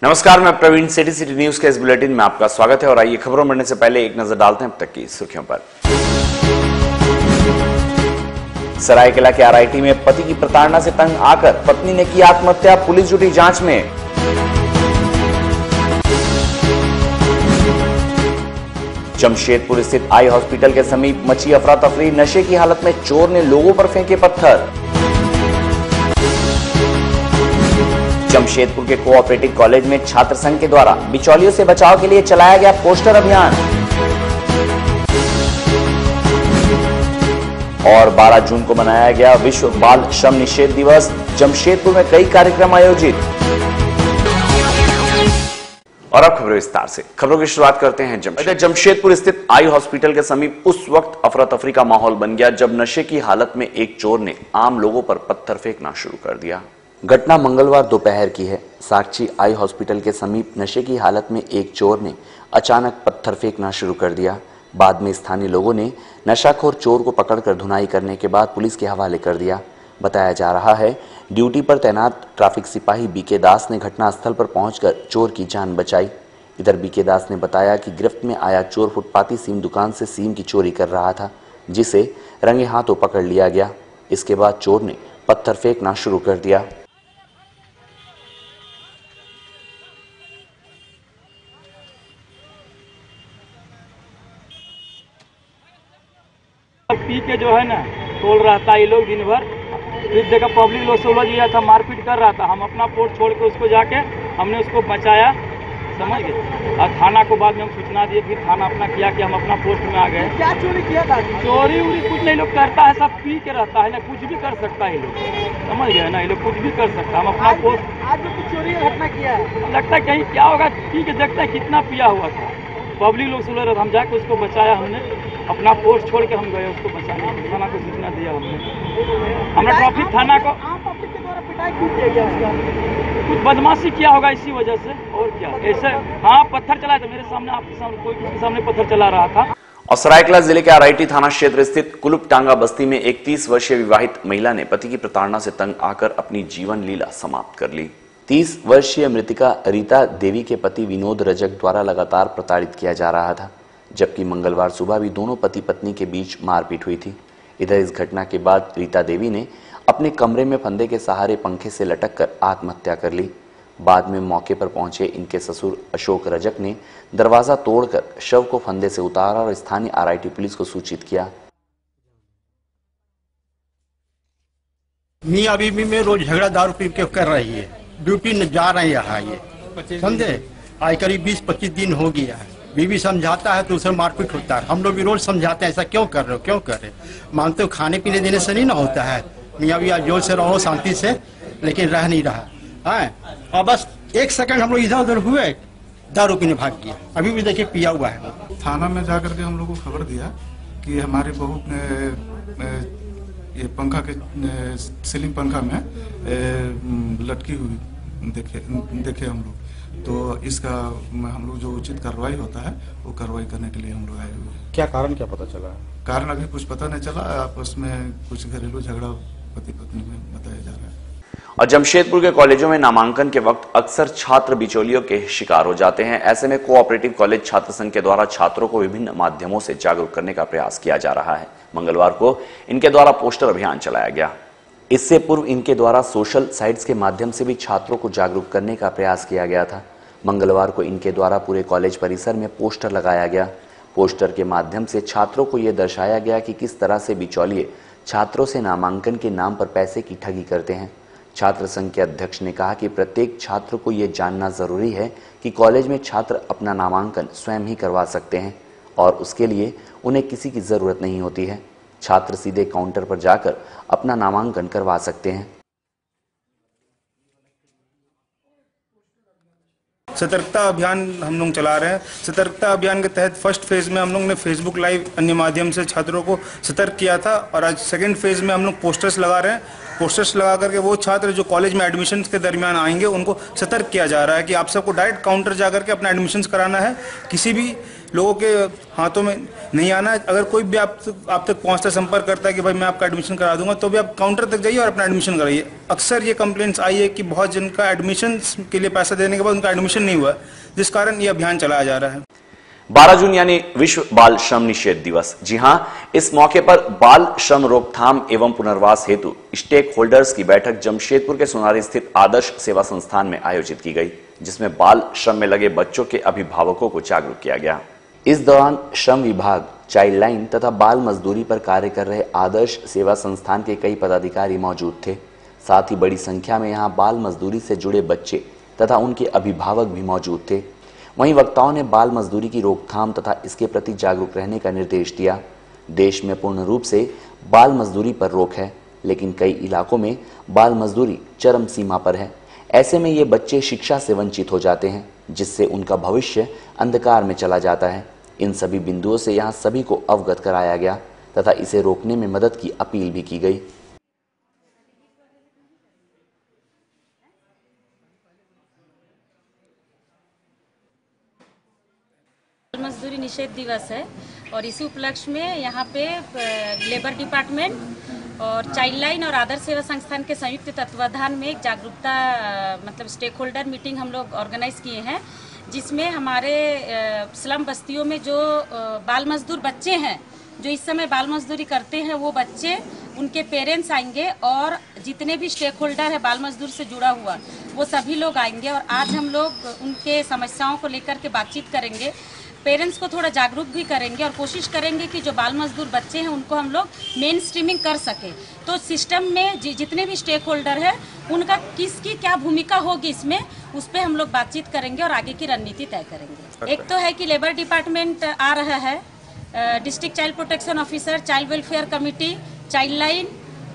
नमस्कार, मैं Praveen, city news के इस बुलेटिन में आपका स्वागत है और आइए खबरों बढ़ने से पहले एक नजर डालते हैं अब तक की सुर्खियों पर। सरायकेला के आरआईटी में पति की प्रताड़ना से तंग आकर पत्नी ने की आत्महत्या, पुलिस जुटी जांच में। जमशेदपुर स्थित आई हॉस्पिटल के समीप मची अफरा तफरी, नशे की हालत में चोर ने लोगों पर फेंके पत्थर। जमशेदपुर के कोऑपरेटिव कॉलेज में छात्र संघ के द्वारा बिचौलियों से बचाव के लिए चलाया गया पोस्टर अभियान। और 12 जून को मनाया गया विश्व बाल श्रम निषेध दिवस, जमशेदपुर में कई कार्यक्रम आयोजित। और अब खबरें विस्तार से। खबरों की शुरुआत करते हैं जमशेदपुर स्थित आई हॉस्पिटल के समीप उस वक्त अफरा तफरी का माहौल बन गया जब नशे की हालत में एक चोर ने आम लोगों पर पत्थर फेंकना शुरू कर दिया। घटना मंगलवार दोपहर की है। साक्षी आई हॉस्पिटल के समीप नशे की हालत में एक चोर ने अचानक पत्थर फेंकना शुरू कर दिया। बाद में स्थानीय लोगों ने नशाखोर चोर को पकड़कर धुनाई करने के बाद पुलिस के हवाले कर दिया। बताया जा रहा है ड्यूटी पर तैनात ट्रैफिक सिपाही बीके दास ने घटनास्थल पर पहुंचकर चोर की जान बचाई। इधर बीके दास ने बताया कि गिरफ्त में आया चोर फुटपाती सीम दुकान से सीम की चोरी कर रहा था, जिसे रंगे हाथों पकड़ लिया गया। इसके बाद चोर ने पत्थर फेंकना शुरू कर दिया। पी के जो है ना तोड़ रहा था ये लोग दिन भर। इस जगह पब्लिक लोग से उलझ गया था, मारपीट कर रहा था। हम अपना पोस्ट छोड़ के उसको जाके हमने उसको बचाया, समझ गए। और थाना को बाद में हम सूचना दिए, फिर थाना अपना किया कि हम अपना पोस्ट में आ गए। क्या चोरी किया था? चोरी उरी कुछ नहीं, लोग करता है, सब पी के रहता है ना, कुछ भी कर सकता है ये लोग, समझ गए ना। ये लोग कुछ भी कर सकता है। हम अपना पोस्ट आज जो चोरी घटना किया है, लगता है कहीं क्या होगा, पी के देखते हैं कितना पिया हुआ था। पब्लिक लोग से उलझ रहा था, हम जाके उसको बचाया। हमने अपना पोस्ट छोड़ के हम गए उसको बचाने, थाना को सूचना दिया हमने ट्रैफिक थाना को। आम पब्लिक के द्वारा पिटाई क्यों किया गया उसका? कुछ बदमाशी किया होगा इसी वजह से, और क्या ऐसे। हाँ, पत्थर चलाया था मेरे सामने, आपके सामने, कोई किसी के सामने पत्थर चला रहा था। और सरायकेला जिले के आरआईटी थाना क्षेत्र स्थित कुलुप टांगा बस्ती में एक 30 वर्षीय विवाहित महिला ने पति की प्रताड़ना से तंग आकर अपनी जीवन लीला समाप्त कर ली। 30 वर्षीय मृतिका रीता देवी के पति विनोद रजक द्वारा लगातार प्रताड़ित किया जा रहा था, जबकि मंगलवार सुबह भी दोनों पति पत्नी के बीच मारपीट हुई थी। इधर इस घटना के बाद रीता देवी ने अपने कमरे में फंदे के सहारे पंखे से लटककर आत्महत्या कर ली। बाद में मौके पर पहुंचे इनके ससुर अशोक रजक ने दरवाजा तोड़कर शव को फंदे से उतारा और स्थानीय आरआईटी पुलिस को सूचित किया। मियां बीवी में रोज झगड़ा दारू पी के कर रही है, ड्यूटी न जा रहे हैं यहाँ, ये समझे। आज करीब 20-25 दिन हो गया है। बीवी समझाता है तो उसे मारपीट होता है। हम लोग भी रोज समझाते हैं, ऐसा क्यों कर रहे हो, क्यों कर रहे हो। मानते हो खाने पीने देने से नहीं ना होता है। मियाँ भी जोर से रहो शांति से, लेकिन रह नहीं रहा है। और बस एक सेकंड हम लोग इधर उधर हुए, दारू पीने भाग गया। अभी भी देखिए पिया हुआ है। थाना में जाकर के हम लोग को खबर दिया कि हमारी बहू ये पंखा के सीलिंग पंखा में लटकी हुई देखे हम लोग। तो इसका हम लोग जो उचित कार्रवाई होता है वो कार्रवाई करने के लिए हम लोग आए हुए हैं। क्या कारण क्या पता चला? कारण अभी कुछ पता नहीं चला, आपस में कुछ घरेलू झगड़ा पति पत्नी में बताया जा रहा है। और जमशेदपुर के कॉलेजों में नामांकन के वक्त अक्सर छात्र बिचौलियों के शिकार हो जाते हैं। ऐसे में कोऑपरेटिव कॉलेज छात्र संघ के द्वारा छात्रों को विभिन्न माध्यमों से जागरूक करने का प्रयास किया जा रहा है। मंगलवार को इनके द्वारा पोस्टर अभियान चलाया गया। इससे पूर्व इनके द्वारा सोशल साइट्स के माध्यम से भी छात्रों को जागरूक करने का प्रयास किया गया था। मंगलवार को इनके द्वारा पूरे कॉलेज परिसर में पोस्टर लगाया गया। पोस्टर के माध्यम से छात्रों को यह दर्शाया गया कि किस तरह से बिचौलिए छात्रों से नामांकन के नाम पर पैसे की ठगी करते हैं। छात्र संघ के अध्यक्ष ने कहा कि प्रत्येक छात्र को यह जानना जरूरी है कि कॉलेज में छात्र अपना नामांकन स्वयं ही करवा सकते हैं और उसके लिए उन्हें किसी की जरूरत नहीं होती है। छात्र सीधे काउंटर पर जाकर अपना नामांकन करवा सकते हैं। सतर्कता अभियान हम लोग चला रहे हैं। सतर्कता अभियान के तहत फर्स्ट फेज में हम लोग ने फेसबुक लाइव अन्य माध्यम से छात्रों को सतर्क किया था और आज सेकंड फेज में हम लोग पोस्टर्स लगा रहे हैं। पोस्टर्स लगा करके वो छात्र जो कॉलेज में एडमिशन के दरमियान आएंगे उनको सतर्क किया जा रहा है कि आप सबको डायरेक्ट काउंटर जा करके अपना एडमिशन कराना है। किसी भी लोगों के हाथों में नहीं आना है। अगर कोई भी आप तक पहुंचता संपर्क करता है कि भाई मैं आपका एडमिशन करा दूंगा, तो भी आप काउंटर तक जाइए और अपना एडमिशन कराइए। अक्सर ये कंप्लेंट्स आई है कि बहुत जिनका एडमिशन के लिए पैसा देने के बाद उनका एडमिशन नहीं हुआ, जिस कारण ये अभियान चलाया जा रहा है। 12 जून यानी विश्व बाल श्रम निषेध दिवस। जी हां, इस मौके पर बाल श्रम रोकथाम एवं पुनर्वास हेतु स्टेक होल्डर्स की बैठक जमशेदपुर के सोनारी स्थित आदर्श सेवा संस्थान में आयोजित की गई, जिसमें बाल श्रम में लगे बच्चों के अभिभावकों को जागरूक किया गया। इस दौरान श्रम विभाग, चाइल्ड लाइन तथा बाल मजदूरी पर कार्य कर रहे आदर्श सेवा संस्थान के कई पदाधिकारी मौजूद थे। साथ ही बड़ी संख्या में यहां बाल मजदूरी से जुड़े बच्चे तथा उनके अभिभावक भी मौजूद थे। वहीं वक्ताओं ने बाल मजदूरी की रोकथाम तथा इसके प्रति जागरूक रहने का निर्देश दिया। देश में पूर्ण रूप से बाल मजदूरी पर रोक है, लेकिन कई इलाकों में बाल मजदूरी चरम सीमा पर है। ऐसे में ये बच्चे शिक्षा से वंचित हो जाते हैं, जिससे उनका भविष्य अंधकार में चला जाता है। इन सभी बिंदुओं से यहाँ सभी को अवगत कराया गया तथा इसे रोकने में मदद की अपील भी की गई। मजदूरी निषेध दिवस है और इसी उपलक्ष्य में यहाँ पे लेबर डिपार्टमेंट और चाइल्ड लाइन और आदर्श सेवा संस्थान के संयुक्त तत्वाधान में एक जागरूकता मतलब स्टेक होल्डर मीटिंग हम लोग ऑर्गेनाइज किए हैं, जिसमें हमारे स्लम बस्तियों में जो बाल मजदूर बच्चे हैं, जो इस समय बाल मजदूरी करते हैं, वो बच्चे, उनके पेरेंट्स आएंगे और जितने भी स्टेक होल्डर है बाल मजदूर से जुड़ा हुआ, वो सभी लोग आएंगे और आज हम लोग उनके समस्याओं को लेकर के बातचीत करेंगे। पेरेंट्स को थोड़ा जागरूक भी करेंगे और कोशिश करेंगे कि जो बाल मजदूर बच्चे हैं उनको हम लोग मेन स्ट्रीमिंग कर सके। तो सिस्टम में जितने भी स्टेक होल्डर है उनका किसकी क्या भूमिका होगी इसमें, उस पर हम लोग बातचीत करेंगे और आगे की रणनीति तय करेंगे। एक तो है कि लेबर डिपार्टमेंट आ रहा है, district child protection officer, child welfare committee, child line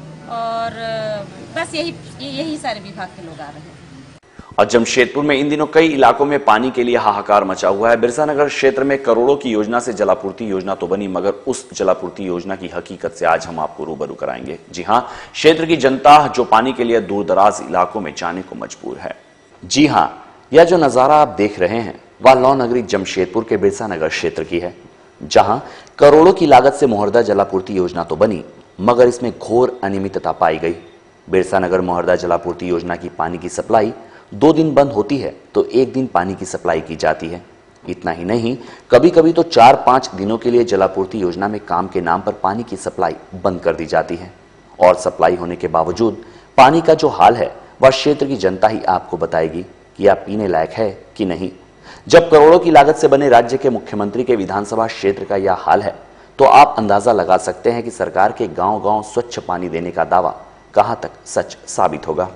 और बस यही सारे विभाग के लोग आ रहे हैं। और जमशेदपुर में इन दिनों कई इलाकों में पानी के लिए हाहाकार मचा हुआ है। बिरसा नगर क्षेत्र में करोड़ों की योजना से जलापूर्ति योजना तो बनी, मगर उस जलापूर्ति योजना की हकीकत से आज हम आपको रूबरू कराएंगे। जी हां, क्षेत्र की जनता जो पानी के लिए दूर दराज इलाकों में जाने को मजबूर है। जी हां, यह जो नजारा आप देख रहे हैं वह लौ नगरी जमशेदपुर के बिरसा नगर क्षेत्र की है, जहां करोड़ों की लागत से मोहर्दा जलापूर्ति योजना तो बनी, मगर इसमें घोर अनियमितता पाई गई। बिरसा नगर मोहर्दा जलापूर्ति योजना की पानी की सप्लाई 2 दिन बंद होती है तो 1 दिन पानी की सप्लाई की जाती है। इतना ही नहीं, कभी कभी तो 4-5 दिनों के लिए जलापूर्ति योजना में काम के नाम पर पानी की सप्लाई बंद कर दी जाती है। और सप्लाई होने के बावजूद पानी का जो हाल है वह क्षेत्र की जनता ही आपको बताएगी कि यह पीने लायक है कि नहीं। जब करोड़ों की लागत से बने राज्य के मुख्यमंत्री के विधानसभा क्षेत्र का यह हाल है, तो आप अंदाजा लगा सकते हैं कि सरकार के गांव-गांव स्वच्छ पानी देने का दावा कहां तक सच साबित होगा।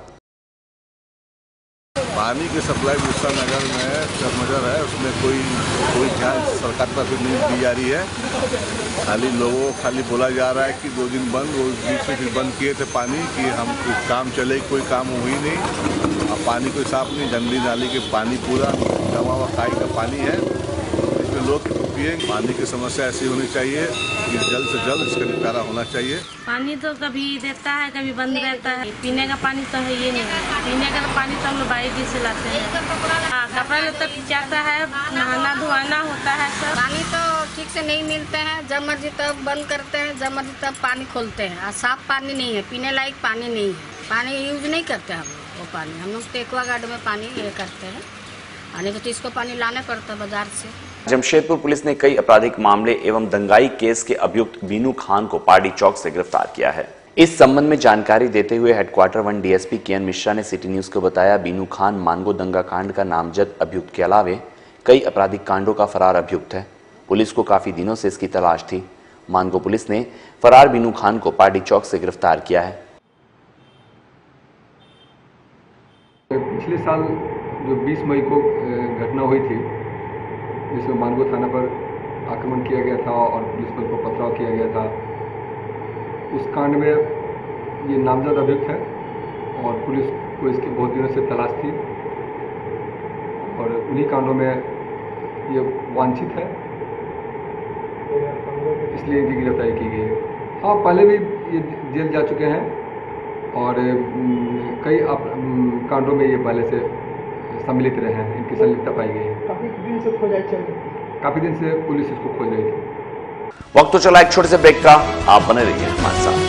पानी की सप्लाई बिरसा नगर में चरमगर है, उसमें कोई ध्यान सरकार तरफ से नहीं दी जा रही है। खाली लोगों को खाली बोला जा रहा है कि 2 दिन बंद, वो बीच में फिर बंद किए थे पानी कि हम काम चले, कोई काम हुई नहीं। अब पानी कोई साफ नहीं, गंदी नाली के पानी पूरा जमा हुआ खाई का पानी है, इसमें लोग पिए। पानी की समस्या ऐसी होनी चाहिए कि जल्द से जल्द इसका निपटारा होना चाहिए। पानी तो कभी देता है, कभी बंद रहता है। पीने का पानी तो है ये नहीं, पीने का पानी तो हम लोग बाल्टी से लाते हैं। हाँ, कपड़ा लत्ता खिंचाता है, नहाना धोना होता है सब। पानी तो ठीक से नहीं मिलते हैं, जब मर्जी तब बंद करते हैं, जब मर्जी तब पानी खोलते हैं। साफ पानी नहीं है, पीने लायक पानी नहीं है, पानी यूज नहीं करते हम लोग। वो पानी हम लोग एक्वा गार्ड में पानी ये करते हैं, नहीं तो इसको पानी लाने पड़ता है बाजार से। जमशेदपुर पुलिस ने कई आपराधिक मामले एवं दंगाई केस के अभियुक्त बीनू खान को पार्टी चौक से गिरफ्तार किया है। इस संबंध में जानकारी देते हुए headquarter 1 DSP K N Mishra ने सिटी न्यूज को बताया, बीनू खान मानगो दंगा कांड का नामजद अभियुक्त के अलावे कई आपराधिक कांडों का फरार अभियुक्त है। पुलिस को काफी दिनों से इसकी तलाश थी। मानगो पुलिस ने फरार बीनू खान को पार्टी चौक से गिरफ्तार किया है। पिछले साल जो 20 मई को घटना हुई थी, जिसमें मानगो थाना पर आक्रमण किया गया था और पुलिस बल को पथराव किया गया था, उस कांड में ये नामजद अभियुक्त है और पुलिस को इसकी बहुत दिनों से तलाश थी और उन्हीं कांडों में ये वांछित है, इसलिए इनकी गिरफ्तारी की गई है। हाँ, पहले भी ये जेल जा चुके हैं और कई कांडों में ये पहले से सम्मिलित रहे हैं, इनकी संलिप्तता पाई गई है। काफी दिन से खोजाई चल रही काफ़ी दिन से पुलिस इसको खोज रही थी। वक्त तो चला एक छोटे से ब्रेक का, आप बने रहिए हमारे साथ।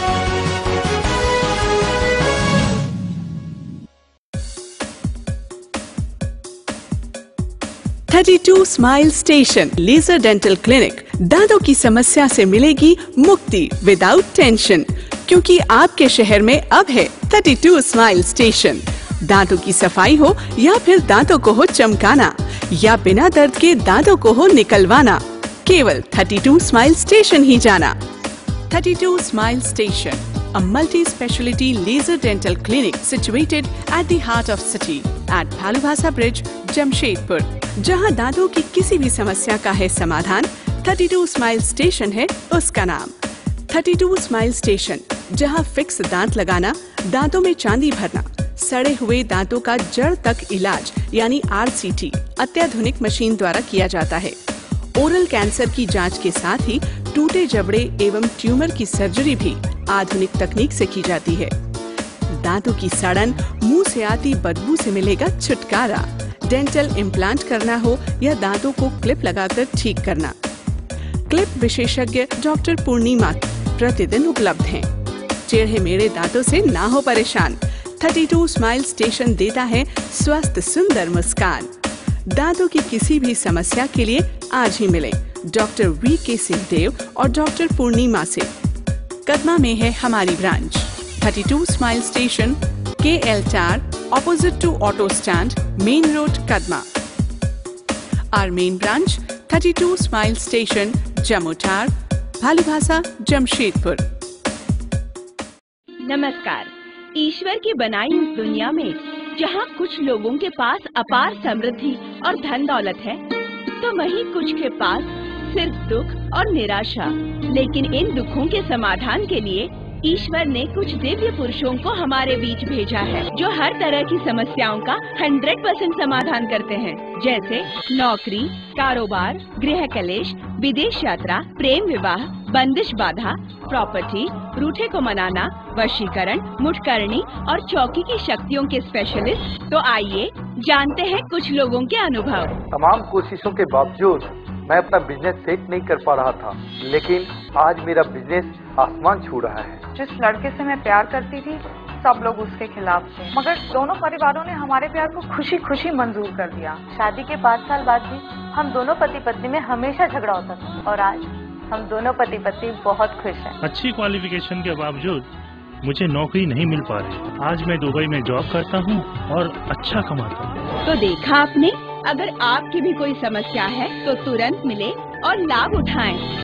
"32 smile station laser dental clinic दांतों की समस्या से मिलेगी मुक्ति विदाउट टेंशन, क्योंकि आपके शहर में अब है 32 स्माइल स्टेशन। दांतों की सफाई हो या फिर दांतों को हो चमकाना या बिना दर्द के दांतों को हो निकलवाना, केवल 32 स्माइल स्टेशन ही जाना। 32 smile station, a multi-speciality laser dental clinic situated at the heart of city at Bhalubhasa Bridge, Jamshedpur, जहां दांतों की किसी भी समस्या का है समाधान। 32 स्माइल स्टेशन है उसका नाम। 32 स्माइल स्टेशन, जहां फिक्स दांत लगाना, दांतों में चांदी भरना, सड़े हुए दांतों का जड़ तक इलाज यानी RCT अत्याधुनिक मशीन द्वारा किया जाता है। ओरल कैंसर की जांच के साथ ही टूटे जबड़े एवं ट्यूमर की सर्जरी भी आधुनिक तकनीक से की जाती है। दांतों की सड़न, मुंह से आती बदबू से मिलेगा छुटकारा। डेंटल इम्प्लांट करना हो या दांतों को क्लिप लगाकर ठीक करना, क्लिप विशेषज्ञ डॉक्टर पूर्णिमा प्रतिदिन उपलब्ध हैं। टेढ़े मेढ़े दांतों से ना हो परेशान, 32 स्माइल स्टेशन देता है स्वस्थ सुंदर मुस्कान। दांतों की किसी भी समस्या के लिए आज ही मिले डॉक्टर VK सिंहदेव और डॉक्टर पूर्णिमा से। कदमा में है हमारी branch 32 smile station, KL tower, opposite to auto stand, main road, Kadma. Our main branch 32 smile station, Jamotar, Bhalubhasa, Jamshedpur. नमस्कार। ईश्वर की बनाई इस दुनिया में जहाँ कुछ लोगों के पास अपार समृद्धि और धन दौलत है, तो वहीं कुछ के पास सिर्फ दुख और निराशा। लेकिन इन दुखों के समाधान के लिए ईश्वर ने कुछ दिव्य पुरुषों को हमारे बीच भेजा है, जो हर तरह की समस्याओं का 100% समाधान करते हैं, जैसे नौकरी, कारोबार, गृह कलेश, विदेश यात्रा, प्रेम विवाह, बंदिश बाधा, प्रॉपर्टी, रूठे को मनाना, वशीकरण, मुठकरणी और चौकी की शक्तियों के स्पेशलिस्ट। तो आइए जानते हैं कुछ लोगों के अनुभव। तमाम कोशिशों के बावजूद मैं अपना बिजनेस सेट नहीं कर पा रहा था, लेकिन आज मेरा बिजनेस आसमान छू रहा है। जिस लड़के से मैं प्यार करती थी, सब लोग उसके खिलाफ थे, मगर दोनों परिवारों ने हमारे प्यार को खुशी खुशी मंजूर कर दिया। शादी के 5 साल बाद भी हम दोनों पति पत्नी में हमेशा झगड़ा होता था, और आज हम दोनों पति पत्नी बहुत खुश हैं। अच्छी क्वालिफिकेशन के बावजूद मुझे नौकरी नहीं मिल पा रही। आज मैं दुबई में जॉब करता हूँ और अच्छा कमाता हूँ। तो देखा आपने, अगर आपकी भी कोई समस्या है तो तुरंत मिले और लाभ उठाएं।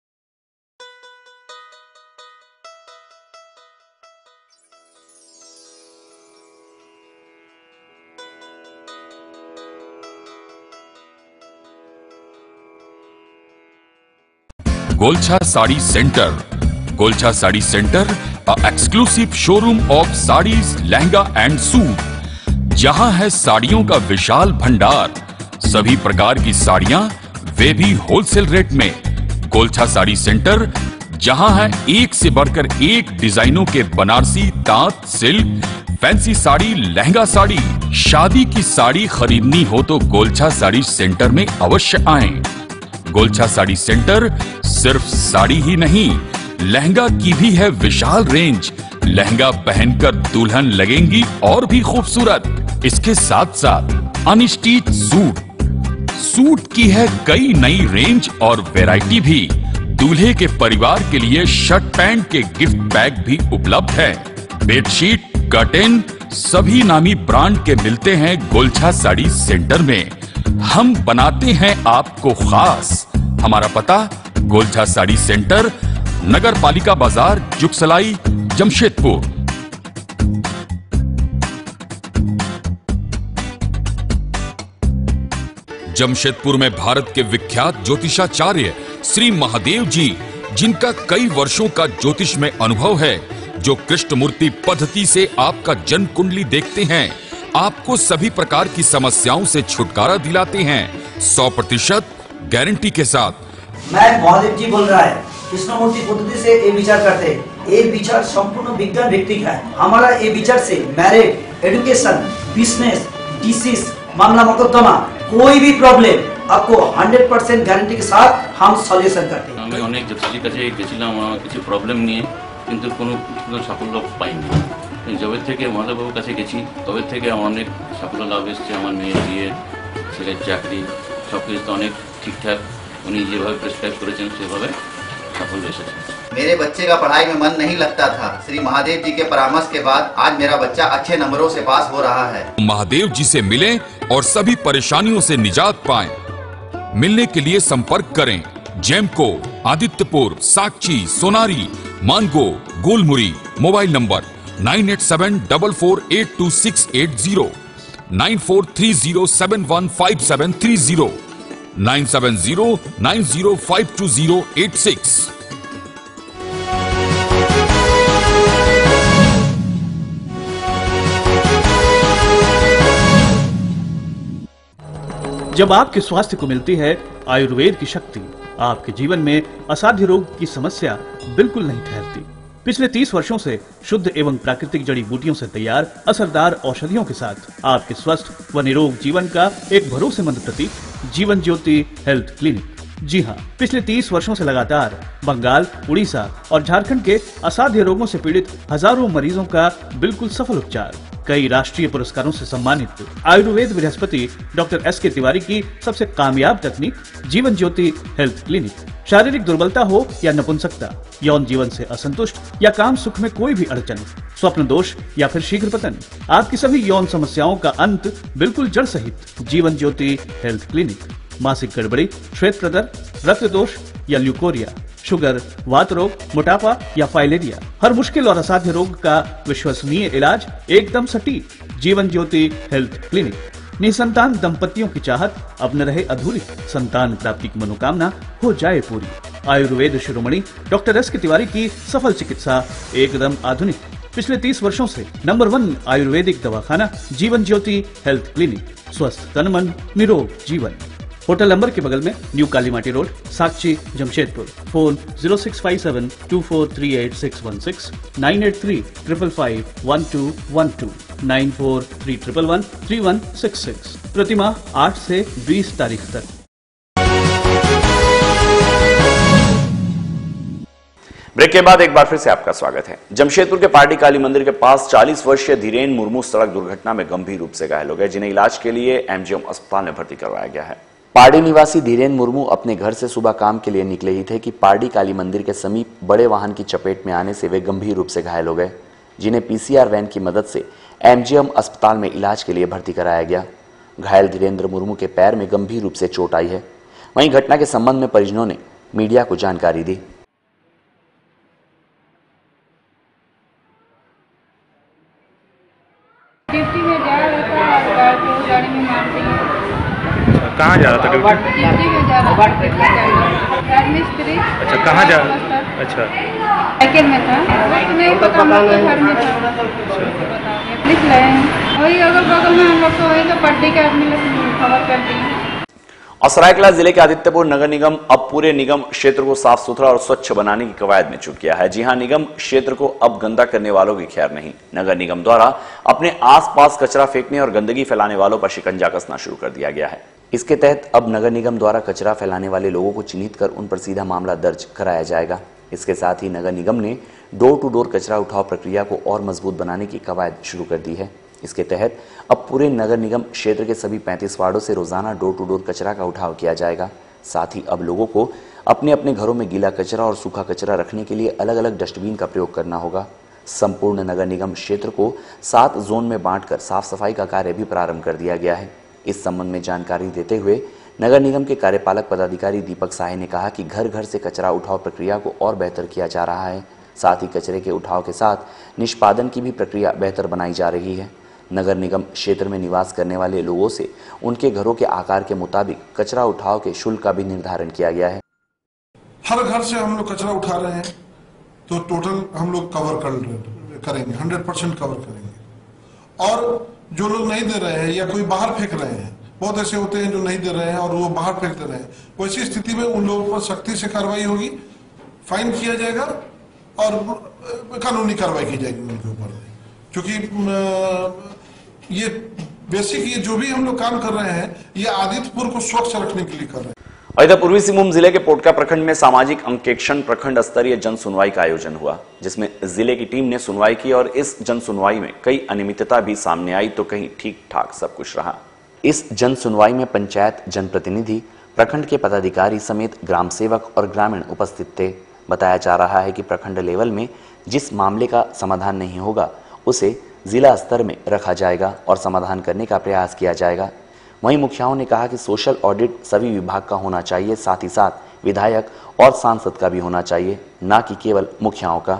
Golchha sari centre. Golchha sari centre, exclusive showroom of saris, lehenga and suit. जहां है साड़ियों का विशाल भंडार, सभी प्रकार की साड़ियां, वे भी होलसेल रेट में। गोलछा साड़ी सेंटर, जहां है एक से बढ़कर एक डिजाइनों के बनारसी, तांत, सिल्क, फैंसी साड़ी, लहंगा साड़ी। शादी की साड़ी खरीदनी हो तो गोलछा साड़ी सेंटर में अवश्य आएं। गोलछा साड़ी सेंटर सिर्फ साड़ी ही नहीं, लहंगा की भी है विशाल रेंज। लहंगा पहनकर दुल्हन लगेंगी और भी खूबसूरत। इसके साथ साथ अनस्टिच सूट की है कई नई रेंज और वैरायटी भी। दूल्हे के परिवार के लिए शर्ट पैंट के गिफ्ट बैग भी उपलब्ध है। बेडशीट, कर्टेन सभी नामी ब्रांड के मिलते हैं गोलछा साड़ी सेंटर में। हम बनाते हैं आपको खास। हमारा पता गोलछा साड़ी सेंटर, नगर पालिका बाजार, जुगसलाई, जमशेदपुर। जमशेदपुर में भारत के विख्यात ज्योतिषाचार्य श्री महादेव जी, जिनका कई वर्षों का ज्योतिष में अनुभव है, जो कृष्णमूर्ति पद्धति से आपका जन्म कुंडली देखते हैं, आपको सभी प्रकार की समस्याओं से छुटकारा दिलाते हैं 100% गारंटी के साथ। मैं महादेव जी बोल रहा है। कृष्णमूर्ति पद्धति से ये विचार करते हैं। ये विचार संपूर्ण विज्ञान व्यक्तिक है। हमारा ये विचार से मैरिज, एजुकेशन, बिजनेस, डिसीज, मामला मुकदमा, कोई भी प्रॉब्लम आपको 100% गारंटी के साथ हम सॉल्यूशन करते हैं। আমি অনেক জ্যোতিষীর কাছে গেছিলাম, আমার কিছু প্রবলেম নিয়ে, কিন্তু কোনো সাফল্য পাইনি। যবে থেকে মহাদেববাবুর কাছে গেছি তবে থেকে আমার অনেক সাফল্য লাভ এসছে। আমার মেয়ের বিয়ে, ছেলের চাকরি, সব কিছু তো অনেক ঠিকঠাক উনি যেভাবে প্রেসক্রাইব করেছেন সেভাবে সাফল্য এসেছে। मेरे बच्चे का पढ़ाई में मन नहीं लगता था। श्री महादेव जी के परामर्श के बाद आज मेरा बच्चा अच्छे नंबरों से पास हो रहा है। महादेव जी से मिलें और सभी परेशानियों से निजात पाएं। मिलने के लिए संपर्क करें जेमको, आदित्यपुर, साक्षी, सोनारी, मानगो, गोलमुरी। Mobile number 9874482680, 9430715730, 9709052086। जब आपके स्वास्थ्य को मिलती है आयुर्वेद की शक्ति, आपके जीवन में असाध्य रोग की समस्या बिल्कुल नहीं ठहरती। पिछले 30 वर्षों से शुद्ध एवं प्राकृतिक जड़ी बूटियों से तैयार असरदार औषधियों के साथ आपके स्वस्थ व निरोग जीवन का एक भरोसेमंद प्रतीक जीवन ज्योति हेल्थ क्लिनिक। जी हाँ, पिछले 30 वर्षों से लगातार बंगाल, उड़ीसा और झारखंड के असाध्य रोगों से पीड़ित हजारों मरीजों का बिल्कुल सफल उपचार, कई राष्ट्रीय पुरस्कारों से सम्मानित आयुर्वेद बृहस्पति डॉक्टर एस.के. तिवारी की सबसे कामयाब तकनीक जीवन ज्योति हेल्थ क्लिनिक। शारीरिक दुर्बलता हो या नपुंसकता, यौन जीवन से असंतुष्ट या काम सुख में कोई भी अड़चन, स्वप्न दोष या फिर शीघ्र पतन, आपकी सभी यौन समस्याओं का अंत बिल्कुल जड़ सहित जीवन ज्योति हेल्थ क्लिनिक। मासिक गड़बड़ी, श्वेत प्रदर, रक्त दोष या ल्यूकोरिया, शुगर, वात रोग, मोटापा या फाइलेरिया, हर मुश्किल और असाध्य रोग का विश्वसनीय इलाज एकदम सटीक जीवन ज्योति हेल्थ क्लिनिक। निसंतान दंपतियों की चाहत अब न रहे अधूरी, संतान प्राप्ति की मनोकामना हो जाए पूरी। आयुर्वेद शिरोमणि डॉक्टर एस.के. तिवारी की सफल चिकित्सा एकदम आधुनिक। पिछले 30 वर्षों से नंबर 1 आयुर्वेदिक दवाखाना जीवन ज्योति हेल्थ क्लिनिक। स्वस्थ तन मन, निरोग जीवन। होटल नंबर के बगल में new Kalimati road, Sakchi, Jamshedpur. Phone 0657243816, 9835551212, 9431113166। प्रतिमाह 8 से 20 तारीख तक। ब्रेक के बाद एक बार फिर से आपका स्वागत है। जमशेदपुर के पार्टी काली मंदिर के पास 40 वर्षीय धीरेन मुर्मू सड़क दुर्घटना में गंभीर रूप से घायल हो गए, जिन्हें इलाज के लिए एमजीएम अस्पताल में भर्ती करवाया गया है। पार्टी निवासी धीरेन मुर्मू अपने घर से सुबह काम के लिए निकले ही थे कि पार्टी काली मंदिर के समीप बड़े वाहन की चपेट में आने से वे गंभीर रूप से घायल हो गए, जिन्हें पीसीआर वैन की मदद से एमजीएम अस्पताल में इलाज के लिए भर्ती कराया गया। घायल धीरेन्द्र मुर्मू के पैर में गंभीर रूप से चोट आई है। वहीं घटना के संबंध में परिजनों ने मीडिया को जानकारी दी। कहाँ जा रहा था ड्यूटी? अच्छा, कहाँ जा रहा? अच्छा, साइकिल में था, नहीं पता हम लोग घर में था, लिख रहे हैं वही अगल बगल में हम लोग को वही तो पट्टी का आदमी लोग खबर कर दी। और सरायकेला जिले के आदित्यपुर नगर निगम अब पूरे निगम क्षेत्र को साफ सुथरा और स्वच्छ बनाने की कवायद में जुट गया है। जी हां, निगम क्षेत्र को अब गंदा करने वालों की खैर नहीं। नगर निगम द्वारा अपने आसपास कचरा फेंकने और गंदगी फैलाने वालों पर शिकंजा कसना शुरू कर दिया गया है। इसके तहत अब नगर निगम द्वारा कचरा फैलाने वाले लोगों को चिन्हित कर उन पर सीधा मामला दर्ज कराया जाएगा। इसके साथ ही नगर निगम ने डोर टू डोर कचरा उठाव प्रक्रिया को और मजबूत बनाने की कवायद शुरू कर दी है। इसके तहत अब पूरे नगर निगम क्षेत्र के सभी 35 वार्डों से रोजाना डोर टू डोर कचरा का उठाव किया जाएगा। साथ ही अब लोगों को अपने अपने घरों में गीला कचरा और सूखा कचरा रखने के लिए अलग अलग डस्टबिन का प्रयोग करना होगा। संपूर्ण नगर निगम क्षेत्र को 7 जोन में बांटकर साफ सफाई का कार्य भी प्रारंभ कर दिया गया है। इस संबंध में जानकारी देते हुए नगर निगम के कार्यपालक पदाधिकारी दीपक साहे ने कहा कि घर घर से कचरा उठाव प्रक्रिया को और बेहतर किया जा रहा है। साथ ही कचरे के उठाव के साथ निष्पादन की भी प्रक्रिया बेहतर बनाई जा रही है। नगर निगम क्षेत्र में निवास करने वाले लोगों से उनके घरों के आकार के मुताबिक कचरा उठाव के शुल्क का भी निर्धारण किया गया है। हर घर से हम लोग कचरा उठा रहे हैं तो टोटल हम लोग कवर करेंगे, 100% कवर करेंगे। और जो लोग नहीं दे रहे हैं या कोई बाहर फेंक रहे हैं, बहुत ऐसे होते हैं जो नहीं दे रहे हैं और वो बाहर फेंक दे रहे हैं, वैसी स्थिति में उन लोगों पर सख्ती से कार्रवाई होगी, फाइन किया जाएगा और कानूनी कार्रवाई की जाएगी उनके ऊपर। क्योंकि ये बेसिक ये जो भी हम लोग काम कर रहे हैं ये आदित्यपुर को स्वच्छ रखने के लिए कर रहे हैं। और इधर पूर्वी सिंहभूम जिले के पोटका प्रखंड में सामाजिक अंकेक्षण प्रखंड स्तरीय जन सुनवाई का आयोजन हुआ, जिसमें जिले की टीम ने सुनवाई की और इस जन सुनवाई में कई अनियमितता भी सामने आई तो कहीं ठीक ठाक सब कुछ रहा। इस जन सुनवाई में पंचायत जनप्रतिनिधि, प्रखंड के पदाधिकारी समेत ग्राम सेवक और ग्रामीण उपस्थित थे। बताया जा रहा है कि प्रखंड लेवल में जिस मामले का समाधान नहीं होगा उसे जिला स्तर में रखा जाएगा और समाधान करने का प्रयास किया जाएगा। वहीं मुखियाओं ने कहा कि सोशल ऑडिट सभी विभाग का होना चाहिए, साथ ही साथ विधायक और सांसद का भी होना चाहिए, ना कि केवल मुखियाओं का।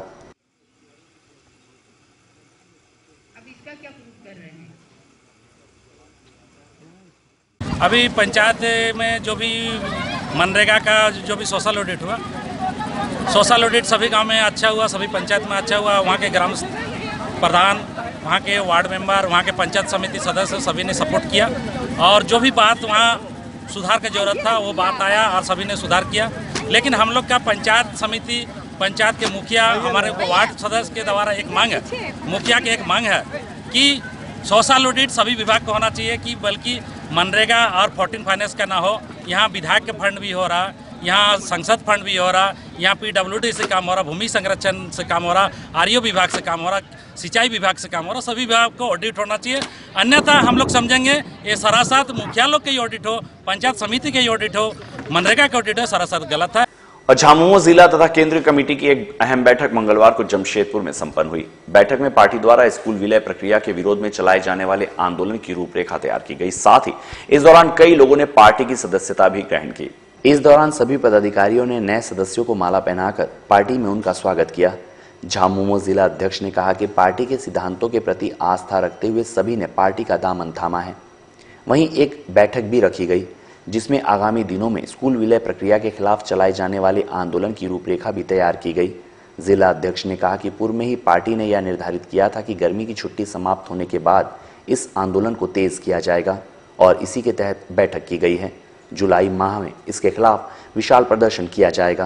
अभी पंचायत में जो भी मनरेगा का जो भी सोशल ऑडिट हुआ, सोशल ऑडिट सभी गांव में अच्छा हुआ, सभी पंचायत में अच्छा हुआ। वहाँ के ग्राम प्रधान, वहाँ के वार्ड मेंबर, वहाँ के पंचायत समिति सदस्य सभी ने सपोर्ट किया और जो भी बात वहाँ सुधार की जरूरत था वो बात आया और सभी ने सुधार किया। लेकिन हम लोग का पंचायत समिति, पंचायत के मुखिया, हमारे वार्ड सदस्य के द्वारा एक मांग है, मुखिया की एक मांग है कि सोशल ऑडिट सभी विभाग को होना चाहिए कि बल्कि मनरेगा और 14 फाइनेंस का ना हो। यहाँ विधायक के फंड भी हो रहा, यहाँ संसद फंड भी हो रहा, यहाँ PWD से काम हो रहा, भूमि संरक्षण से काम हो रहा, REO विभाग से काम हो रहा, सिंचाई विभाग से काम हो रहा। सभी विभाग को ऑडिट होना चाहिए, अन्यथा हम लोग समझेंगे ये सरासर मुखिया लोग के ऑडिट हो, पंचायत समिति के ऑडिट हो, मनरेगा का ऑडिट हो, सरासर गलत है। और झामुमो जिला तथा केंद्रीय कमेटी की एक अहम बैठक मंगलवार को जमशेदपुर में संपन्न हुई। बैठक में पार्टी द्वारा स्कूल विलय प्रक्रिया के विरोध में चलाए जाने वाले आंदोलन की रूपरेखा तैयार की गई। साथ ही इस दौरान कई लोगों ने पार्टी की सदस्यता भी ग्रहण की। इस दौरान सभी पदाधिकारियों ने नए सदस्यों को माला पहनाकर पार्टी में उनका स्वागत किया। झामुमो जिला अध्यक्ष ने कहा कि पार्टी के सिद्धांतों के प्रति आस्था रखते हुए सभी ने पार्टी का दामन थामा है। वहीं एक बैठक भी रखी गई जिसमें आगामी दिनों में स्कूल विलय प्रक्रिया के खिलाफ चलाए जाने वाले आंदोलन की रूपरेखा भी तैयार की गई। जिला अध्यक्ष ने कहा कि पूर्व में ही पार्टी ने यह निर्धारित किया था कि गर्मी की छुट्टी समाप्त होने के बाद इस आंदोलन को तेज किया जाएगा और इसी के तहत बैठक की गई है। जुलाई माह में इसके खिलाफ विशाल प्रदर्शन किया जाएगा।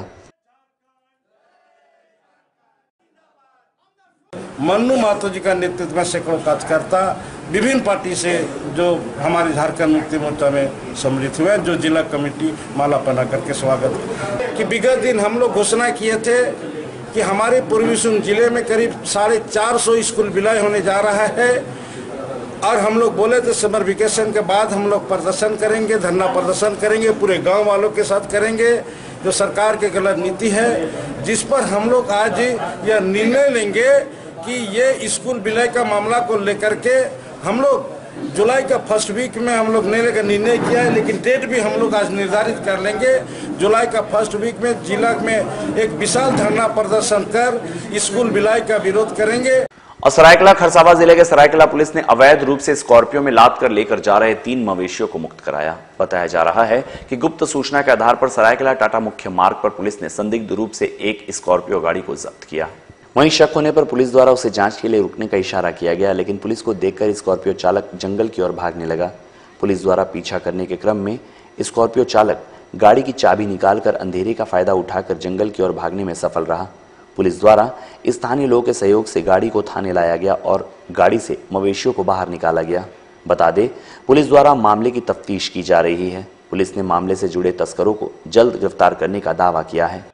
मन्नू महतो जी का नेतृत्व में सैकड़ों कार्यकर्ता विभिन्न पार्टी से जो हमारे झारखंड मुक्ति मोर्चा में सम्मिलित हुए, जो जिला कमेटी माला पहना करके स्वागत कि विगत दिन हम लोग घोषणा किए थे कि हमारे पूर्वी सिंहभूम जिले में करीब 450 स्कूल विलय होने जा रहा है और हम लोग बोले थे समर वेकेशन के बाद हम लोग प्रदर्शन करेंगे, धरना प्रदर्शन करेंगे, पूरे गांव वालों के साथ करेंगे। जो सरकार की गलत नीति है जिस पर हम लोग आज यह निर्णय लेंगे कि ये स्कूल विलय का मामला को लेकर के हम लोग जुलाई का फर्स्ट वीक में हम लोग लेने का निर्णय किया है, लेकिन डेट भी हम लोग आज निर्धारित कर लेंगे। जुलाई का फर्स्ट वीक में जिला में एक विशाल धरना प्रदर्शन कर स्कूल विलय का विरोध करेंगे। और सरायकेला खरसावां जिले के सरायकेला पुलिस ने अवैध रूप से स्कॉर्पियो में लाद कर लेकर जा रहे 3 मवेशियों को मुक्त कराया। बताया जा रहा है कि गुप्त सूचना के आधार पर सरायकेला टाटा मुख्य मार्ग पर पुलिस ने संदिग्ध रूप से एक स्कॉर्पियो गाड़ी को जब्त किया। वहीं शक होने पर पुलिस द्वारा उसे जांच के लिए रुकने का इशारा किया गया, लेकिन पुलिस को देखकर स्कॉर्पियो चालक जंगल की ओर भागने लगा। पुलिस द्वारा पीछा करने के क्रम में स्कॉर्पियो चालक गाड़ी की चाबी निकालकर अंधेरे का फायदा उठाकर जंगल की ओर भागने में सफल रहा। पुलिस द्वारा स्थानीय लोगों के सहयोग से गाड़ी को थाने लाया गया और गाड़ी से मवेशियों को बाहर निकाला गया। बता दें, पुलिस द्वारा मामले की तफ्तीश की जा रही है। पुलिस ने मामले से जुड़े तस्करों को जल्द गिरफ्तार करने का दावा किया है।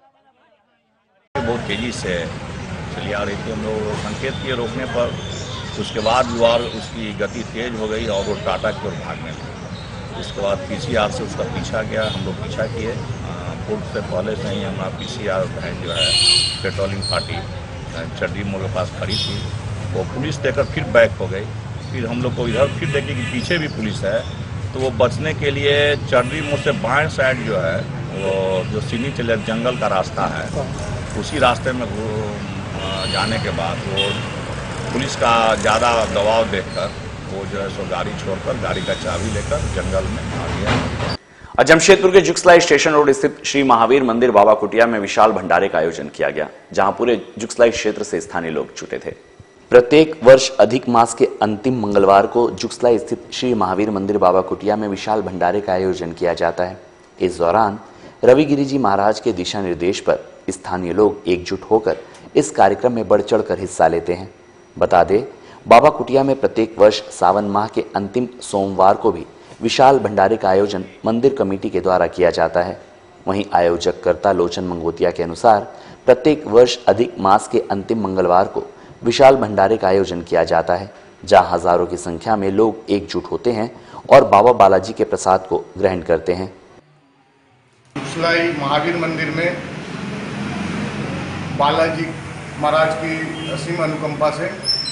बहुत तेजी से चली आ रही थी, हम लोग संकेत किए रोकने पर, उसके बाद उसकी गति तेज हो गई और वो टाटा की ओर भागने लगी। उसके बाद PCR से उसका पीछा किया, हम लोग पीछा किए। पुलिस से पहले से ही हमारा PCR वैन जो है पेट्रोलिंग पार्टी चड्डी मोड़ के पास खड़ी थी, वो पुलिस देकर फिर बैक हो गई। फिर हम लोग को इधर फिर देखे कि पीछे भी पुलिस है, तो वो बचने के लिए चड्डी मोड़ से बाएं साइड जो है वो जो सीनी चले जंगल का रास्ता है, उसी रास्ते में जाने के बाद वो पुलिस का ज़्यादा दबाव देखकर वो जो है सो गाड़ी छोड़कर गाड़ी का चाबी लेकर जंगल में आ गया। जमशेदपुर के जुगसलाई स्टेशन रोड स्थित श्री महावीर मंदिर बाबा कुटिया में विशाल भंडारे का आयोजन किया गया, जहां पूरे जुगसलाई क्षेत्र से स्थानीय लोग जुटे थे। प्रत्येक वर्ष अधिक मास के अंतिम मंगलवार को जुगसलाई स्थित श्री महावीर मंदिर बाबा कुटिया में विशाल भंडारे का आयोजन किया जाता है। इस दौरान रविगिरी जी महाराज के दिशा निर्देश पर स्थानीय लोग एकजुट होकर इस कार्यक्रम में बढ़ चढ़कर हिस्सा लेते हैं। बता दें, बाबा कुटिया में प्रत्येक वर्ष सावन माह के अंतिम सोमवार को भी विशाल भंडारे का आयोजन मंदिर कमेटी के द्वारा किया जाता है। वहीं आयोजककर्ता लोचन मंगोतिया के अनुसार प्रत्येक वर्ष अधिक मास के अंतिम मंगलवार को विशाल भंडारे का आयोजन किया जाता है, जहां हजारों की संख्या में लोग एकजुट होते हैं और बाबा बालाजी के प्रसाद को ग्रहण करते हैं। महावीर मंदिर में बालाजी महाराज की असीम अनुकंपा से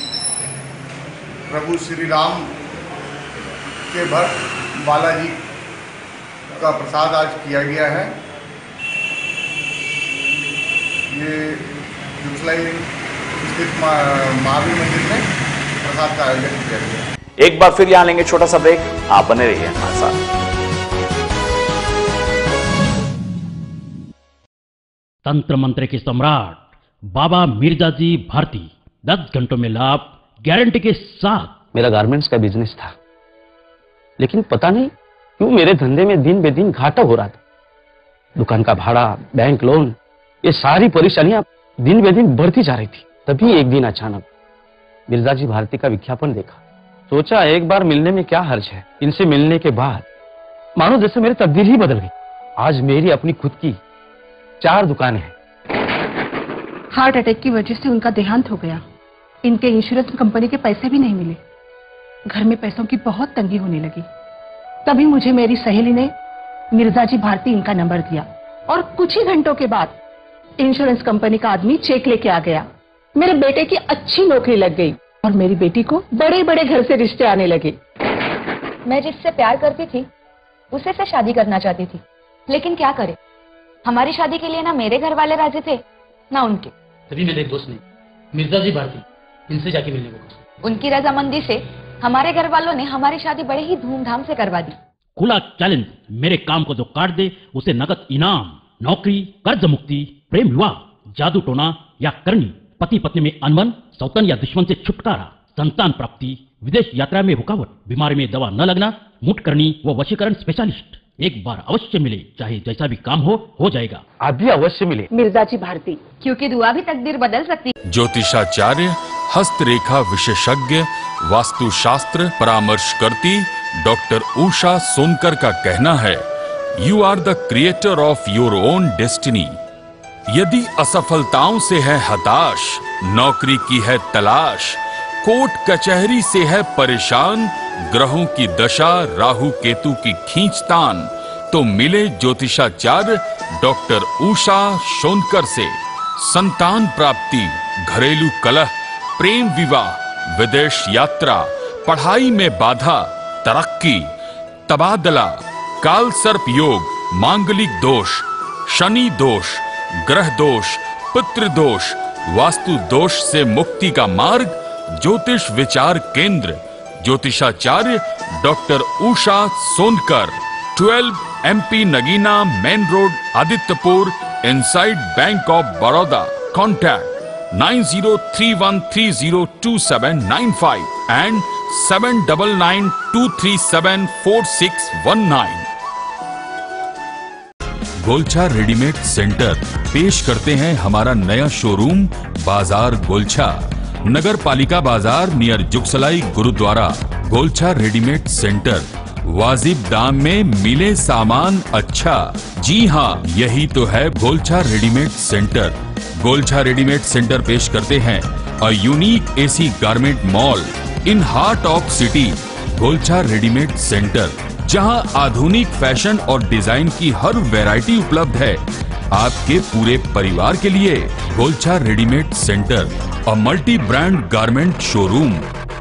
प्रभु श्री राम के भक्त बालाजी का प्रसाद आज किया गया है। ये जुगसलाई स्थित महावीर मंदिर में प्रसाद का आयोजन किया गया। एक बार फिर यहाँ लेंगे छोटा सा ब्रेक, आप बने रहिए हमारे साथ। तंत्र मंत्र के सम्राट बाबा मिर्जाजी भारती 10 घंटों में लाभ गारंटी के साथ। मेरा गारमेंट्स का बिजनेस था, लेकिन पता नहीं क्यों मेरे धंधे में दिन बे दिन घाटा हो रहा था। दुकान का भाड़ा, बैंक लोन, ये सारी परेशानियां दिन बे दिन बढ़ती जा रही थी। तभी एक दिन अचानक मिर्जाजी भारती का विज्ञापन देखा। सोचा एक बार मिलने में क्या हर्ज है। इनसे मिलने के बाद मानो जैसे मेरी तकदीर ही बदल गई। आज मेरी अपनी खुद की 4 दुकानें हैं। हार्ट अटैक की वजह से उनका देहांत हो गया। इनके इंश्योरेंस कंपनी के पैसे भी नहीं मिले। घर में पैसों की बहुत तंगी होने लगी। तभी मुझे मेरी सहेली ने मिर्जाजी भारती इनका नंबर दिया और कुछ ही घंटों के बाद इंश्योरेंस कंपनी का आदमी चेक लेके आ गया। मेरे बेटे की अच्छी नौकरी लग गई और मेरी बेटी को बड़े बड़े घर से रिश्ते आने लगे। मैं जिससे प्यार करती थी उसे से शादी करना चाहती थी, लेकिन क्या करे, हमारी शादी के लिए ना मेरे घर वाले राजी थे ना उनके। तभी मेरे एक दोस्त ने मिर्जाजी भारती इनसे जाके मिलने को कहा। उनकी रजामंदी से हमारे घर वालों ने हमारी शादी बड़े ही धूमधाम से करवा दी। खुला चैलेंज, मेरे काम को जो काट दे उसे नगद इनाम, नौकरी, कर्ज मुक्ति, प्रेम विवाह, जादू टोना या करनी, पति पत्नी में अनबन, सौतन या दुश्मन से छुटकारा, संतान प्राप्ति, विदेश यात्रा में रुकावट, बीमारी में दवा न लगना, मुठ करनी व वशीकरण स्पेशलिस्ट। एक बार अवश्य मिले, चाहे जैसा भी काम हो जाएगा। आप भी अवश्य मिले मिर्जाजी भारती, क्योंकि दुआ भी तकदीर बदल सकती। ज्योतिषाचार्य, हस्तरेखा विशेषज्ञ, वास्तुशास्त्र परामर्शकर्ती डॉक्टर उषा सोनकर का कहना है, you are the creator of your own destiny. यदि असफलताओं से है हताश, नौकरी की है तलाश, कोर्ट कचहरी से है परेशान, ग्रहों की दशा, राहु केतु की खींचतान, तो मिले ज्योतिषाचार्य डॉक्टर उषा सोनकर से। संतान प्राप्ति, घरेलू कलह, प्रेम विवाह, विदेश यात्रा, पढ़ाई में बाधा, तरक्की, तबादला, काल सर्प योग, मांगलिक दोष, शनि दोष, ग्रह दोष, पितृ दोष, वास्तु दोष से मुक्ति का मार्ग, ज्योतिष विचार केंद्र, ज्योतिषाचार्य doctor Usha Sonkar, 12 MP Nagina main road, Adityapur, inside bank of Baroda. Contact 9031302795 and 7992374619। Golchha readymade centre पेश करते हैं हमारा नया शोरूम बाजार गोलछा, नगर पालिका बाजार near Jugsalai gurdwara. Golchha readymade centre, वाजिब दाम में मिले सामान अच्छा। जी हाँ, यही तो है Golchha readymade centre. Golchha readymade centre पेश करते हैं a unique AC garment mall in heart of city. Golchha readymade centre, जहां आधुनिक फैशन और डिजाइन की हर वैरायटी उपलब्ध है आपके पूरे परिवार के लिए। Golchha readymade centre, a multi brand garment showroom,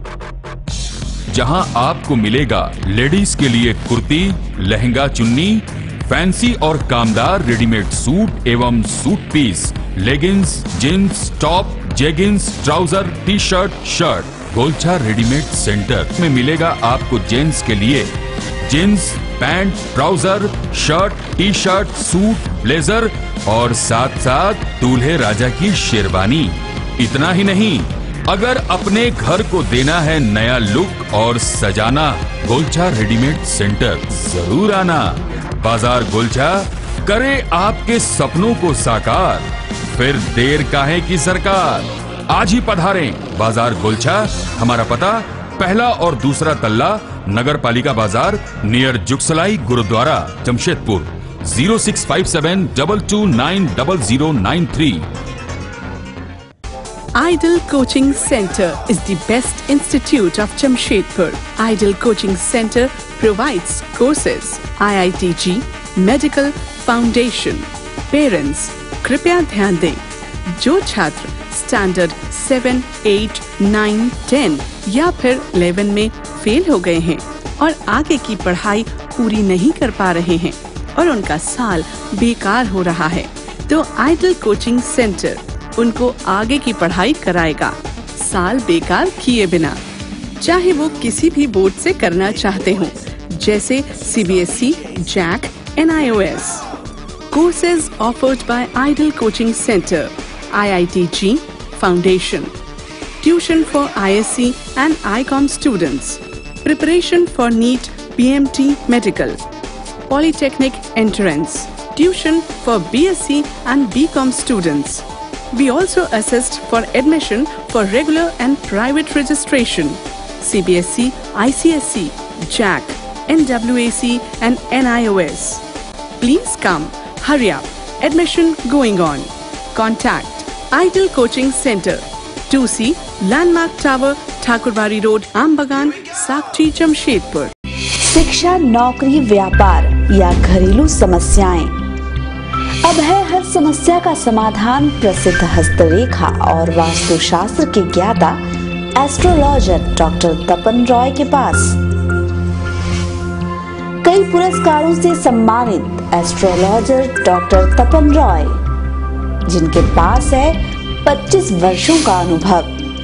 जहां आपको मिलेगा लेडीज के लिए कुर्ती, लहंगा, चुन्नी, फैंसी और कामदार रेडीमेड सूट एवं suit piece, leggings, jeans, top, jeggings, trouser, T shirt, shirt. Golchha readymade centre में मिलेगा आपको जेंट्स के लिए jeans, pant, trouser, shirt, T shirt, suit, blazer और साथ साथ दूल्हे राजा की शेरवानी। इतना ही नहीं, अगर अपने घर को देना है नया लुक और सजाना, गोलछा रेडीमेड सेंटर जरूर आना। बाजार गोलछा करे आपके सपनों को साकार, फिर देर काहे की सरकार। आज ही पधारें बाजार गोलछा। हमारा पता पहला और दूसरा तल्ला, नगर पालिका बाजार, near Jugsalai gurdwara, Jamshedpur. 0657229093। Idol Coaching Center is the best institute of Jamshedpur. Idol Coaching Center provides courses IITG, Medical Foundation. Parents, कृपया ध्यान दें, जो छात्र स्टैंडर्ड 7, 8, 9, 10 या फिर 11 में फेल हो गए हैं और आगे की पढ़ाई पूरी नहीं कर पा रहे हैं और उनका साल बेकार हो रहा है, तो आइडल कोचिंग सेंटर उनको आगे की पढ़ाई कराएगा साल बेकार किए बिना। चाहे वो किसी भी बोर्ड से करना चाहते हों, जैसे CBSE, JAC, NIOS। Courses offered by Idol Coaching Center, IITG Foundation, tuition for ISC and ICOM students, preparation for NEET, PMT Medical, Polytechnic entrance, tuition for BSc and BCom students. We also assist for admission for regular and private registration, CBSE, ICSE, JAC, NWAC and NIOS. Please come, hurry up, admission going on. Contact Idol Coaching Center, 2C, Landmark Tower, Thakurbari road, Aambagan, Sakchi, Jamshedpur. शिक्षा, नौकरी, व्यापार या घरेलू समस्याएं, अब है हर समस्या का समाधान प्रसिद्ध हस्तरेखा और वास्तुशास्त्र के ज्ञाता एस्ट्रोलॉजर डॉक्टर तपन रॉय के पास। कई पुरस्कारों से सम्मानित एस्ट्रोलॉजर डॉक्टर तपन रॉय, जिनके पास है 25 वर्षों का अनुभव,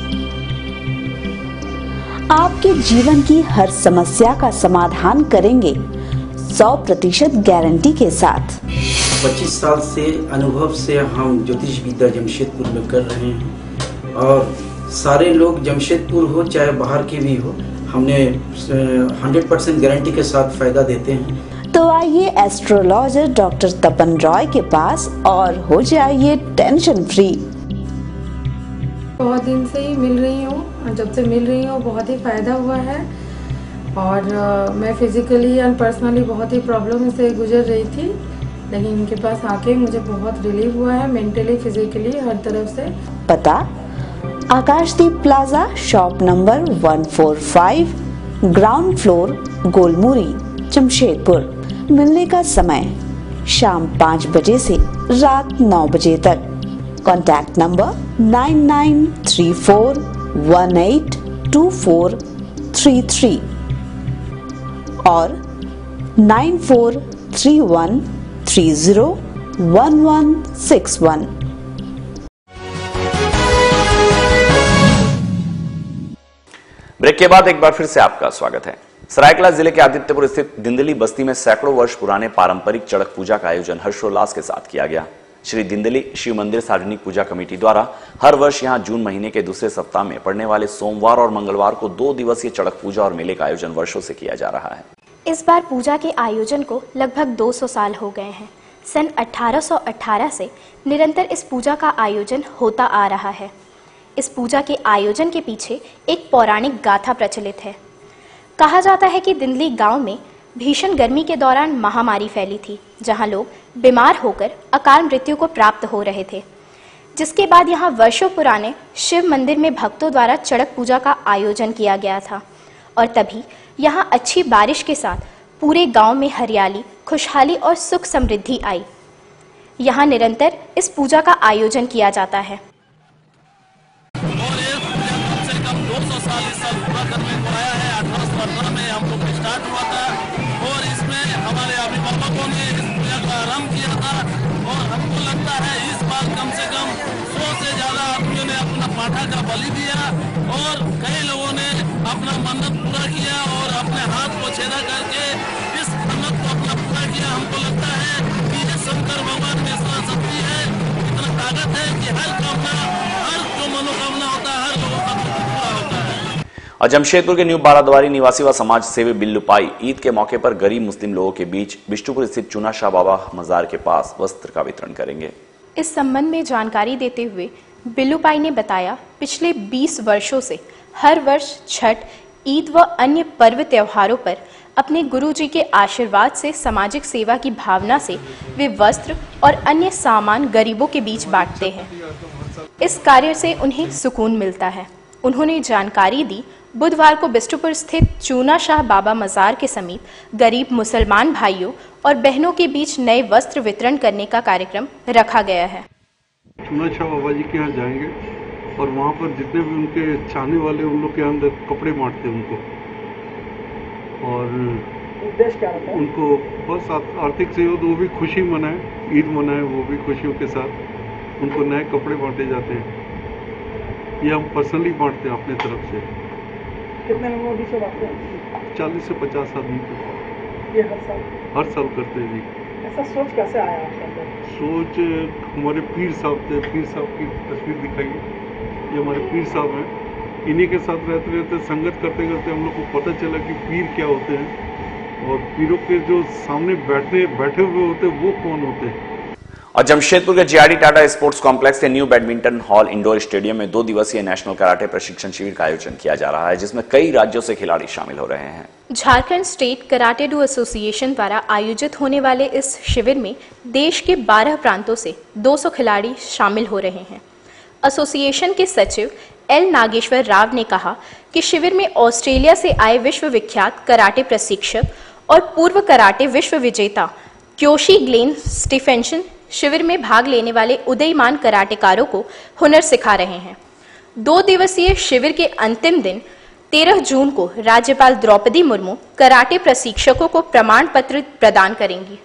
आपके जीवन की हर समस्या का समाधान करेंगे 100% गारंटी के साथ। 25 साल से अनुभव से हम ज्योतिष विद्या जमशेदपुर में कर रहे हैं और सारे लोग जमशेदपुर हो चाहे बाहर के भी हो, हमने 100% गारंटी के साथ फायदा देते हैं। तो आइए एस्ट्रोलॉजर डॉक्टर तपन रॉय के पास और हो जाइए टेंशन फ्री। बहुत दिन से ही मिल रही हूँ, जब से मिल रही हूँ बहुत ही फ़ायदा हुआ है और मैं फिजिकली एंड पर्सनली बहुत ही प्रॉब्लम से गुजर रही थी, लेकिन इनके पास आके मुझे बहुत रिलीफ हुआ है, मेंटली फिजिकली हर तरफ से। पता Akashdeep plaza, shop number 145, ground floor, Golmuri, Jamshedpur. मिलने का समय शाम 5 बजे से रात 9 बजे तक। कॉन्टैक्ट नंबर 9934182433 और 9431301161। ब्रेक के बाद एक बार फिर से आपका स्वागत है। सरायकला जिले के आदित्यपुर स्थित दिंदली बस्ती में सैकड़ों वर्ष पुराने पारंपरिक चड़क पूजा का आयोजन हर्षोल्लास के साथ किया गया। श्री दिंदली शिव मंदिर सार्वजनिक पूजा कमेटी द्वारा हर वर्ष यहां जून महीने के दूसरे सप्ताह में पड़ने वाले सोमवार और मंगलवार को 2 दिवसीय चड़क पूजा और मेले का आयोजन वर्षों से किया जा रहा है। इस बार पूजा के आयोजन को लगभग 200 साल हो गए हैं। सन 1818 से निरंतर इस पूजा का आयोजन होता आ रहा है। इस पूजा के आयोजन के पीछे एक पौराणिक गाथा प्रचलित है। कहा जाता है कि दिंदली गांव में भीषण गर्मी के दौरान महामारी फैली थी, जहां लोग बीमार होकर अकाल मृत्यु को प्राप्त हो रहे थे, जिसके बाद यहां वर्षों पुराने शिव मंदिर में भक्तों द्वारा चड़क पूजा का आयोजन किया गया था और तभी यहां अच्छी बारिश के साथ पूरे गांव में हरियाली, खुशहाली और सुख समृद्धि आई। यहां निरंतर इस पूजा का आयोजन किया जाता है। पाठा का बलि दिया और कई लोगों ने अपना मन्नत पूरा किया और अपने हाथ को छेदा करके इस मन्नत को अपना पूरा किया। हमको लगता है कि ये शंकर भगवान में इतना शक्ति है, इतना ताकत है कि हर कामना, हर जो मनोकामना होता है, हर लोगों का पूरा होता है। और जमशेदपुर के न्यू बाराद्वारी निवासी व समाज सेवी बिल्लू पाई ईद के मौके पर गरीब मुस्लिम लोगों के बीच बिष्टुपुर स्थित चुना शाह बाबा मजार के पास वस्त्र का वितरण करेंगे। इस संबंध में जानकारी देते हुए बिल्लूबाई ने बताया, पिछले 20 वर्षों से हर वर्ष छठ, ईद व अन्य पर्व त्योहारों पर अपने गुरुजी के आशीर्वाद से सामाजिक सेवा की भावना से वे वस्त्र और अन्य सामान गरीबों के बीच बांटते हैं। इस कार्य से उन्हें सुकून मिलता है। उन्होंने जानकारी दी, बुधवार को बिष्टुपुर स्थित चूना शाह बाबा मजार के समीप गरीब मुसलमान भाइयों और बहनों के बीच नए वस्त्र वितरण करने का कार्यक्रम रखा गया है। चूना शाह बाबा जी के यहाँ जाएंगे और वहाँ पर जितने भी उनके चाहने वाले उन लोग के अंदर कपड़े बांटते हैं उनको, और उनको बस आर्थिक सहयोग, वो भी खुशी मनाए, ईद मनाए, वो भी खुशियों के साथ उनको नए कपड़े बांटे जाते हैं। ये हम पर्सनली बांटते हैं अपने तरफ से। कितने लोगों अभी से बांटते हैं? 40 से 50 आदमी को। ये हर साल करते हैं जी। ऐसा सोच कैसे आया आपके अंदर? सोच हमारे पीर साहब थे, पीर साहब की तस्वीर दिखाई, ये हमारे पीर साहब हैं। इन्हीं के साथ रहते रहते, संगत करते करते हम लोग को पता चला कि पीर क्या होते हैं और पीरों के जो सामने बैठे हुए होते हैं वो कौन होते हैं। और जमशेदपुर के जीआरडी टाटा स्पोर्ट्स कॉम्प्लेक्स के new badminton hall indoor stadium में 2 दिवसीय नेशनल कराटे प्रशिक्षण शिविर का आयोजन किया जा रहा है, जिसमें कई राज्यों से खिलाड़ी शामिल हो रहे हैं। Jharkhand state karate do association द्वारा आयोजित होने वाले इस शिविर में देश के 12 प्रांतों से 200 खिलाड़ी शामिल हो रहे हैं। एसोसिएशन के सचिव एल नागेश्वर राव ने कहा कि शिविर में ऑस्ट्रेलिया से आए विश्व विख्यात कराटे प्रशिक्षक और पूर्व कराटे विश्व विजेता क्योशी ग्लेन स्टीफेंसन शिविर में भाग लेने वाले उदयमान कराटेकारों को हुनर सिखा रहे हैं। 2 दिवसीय शिविर के अंतिम दिन 13 जून को राज्यपाल द्रौपदी मुर्मू कराटे प्रशिक्षकों को प्रमाण पत्र प्रदान करेंगी।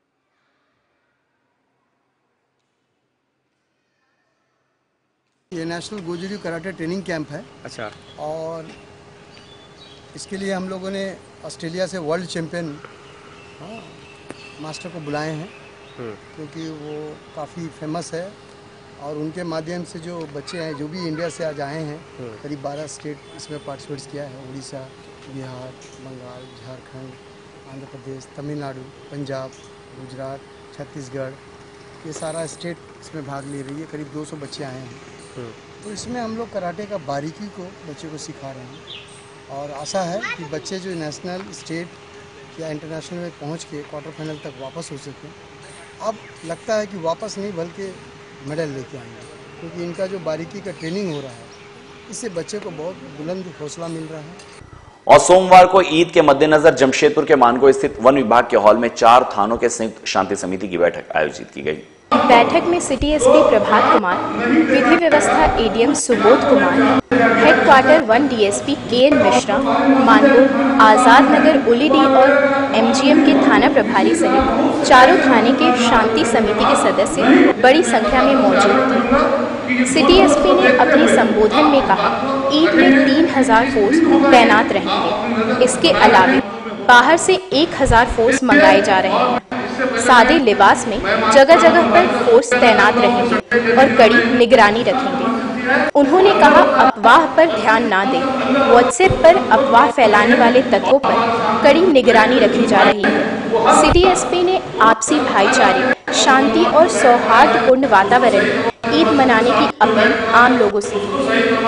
ये नेशनल गोजरी कराटे ट्रेनिंग कैंप है। अच्छा। और इसके लिए हम लोगों ने ऑस्ट्रेलिया से वर्ल्ड चैंपियन मास्टर को बुलाए हैं, क्योंकि वो काफ़ी फेमस है और उनके माध्यम से जो बच्चे हैं, जो भी इंडिया से आज आए हैं, करीब 12 स्टेट इसमें पार्टिसिपेट किया है। उड़ीसा, बिहार, बंगाल, झारखंड, आंध्र प्रदेश, तमिलनाडु, पंजाब, गुजरात, छत्तीसगढ़, ये सारा स्टेट इसमें भाग ले रही है। करीब 200 बच्चे आए हैं। तो इसमें हम लोग कराटे का बारीकी को बच्चे को सिखा रहे हैं और आशा है कि बच्चे जो नेशनल, स्टेट या इंटरनेशनल में पहुंच के क्वार्टर फाइनल तक वापस हो सकें। अब लगता है कि वापस नहीं बल्कि मेडल लेके आएंगे, क्योंकि इनका जो बारीकी का ट्रेनिंग हो रहा है, इससे बच्चे को बहुत बुलंद हौसला मिल रहा है। और सोमवार को ईद के मद्देनजर जमशेदपुर के मानगो स्थित वन विभाग के हॉल में 4 थानों के संयुक्त शांति समिति की बैठक आयोजित की गई। बैठक में सिटी एसपी प्रभात कुमार, विधि व्यवस्था ADM Subodh Kumar, headquarter 1 DSP K N Mishra, Mango, Azad Nagar Ulidih और एमजीएम के थाना प्रभारी सहित चारों थाने के शांति समिति के सदस्य बड़ी संख्या में मौजूद थे। सिटी एसपी ने अपने संबोधन में कहा, ईद में 3000 फोर्स तैनात रहेंगे। इसके अलावा बाहर से 1000 फोर्स मंगाए जा रहे हैं। सादे लिबास में जगह जगह पर फोर्स तैनात रहेंगे और कड़ी निगरानी रखेंगे। उन्होंने कहा, अफवाह पर ध्यान ना दें। व्हाट्सएप पर अफवाह फैलाने वाले तत्वों पर कड़ी निगरानी रखी जा रही है। सिटी एसपी ने आपसी भाईचारे, शांति और सौहार्दपूर्ण वातावरण में ईद मनाने की अपील आम लोगों से की।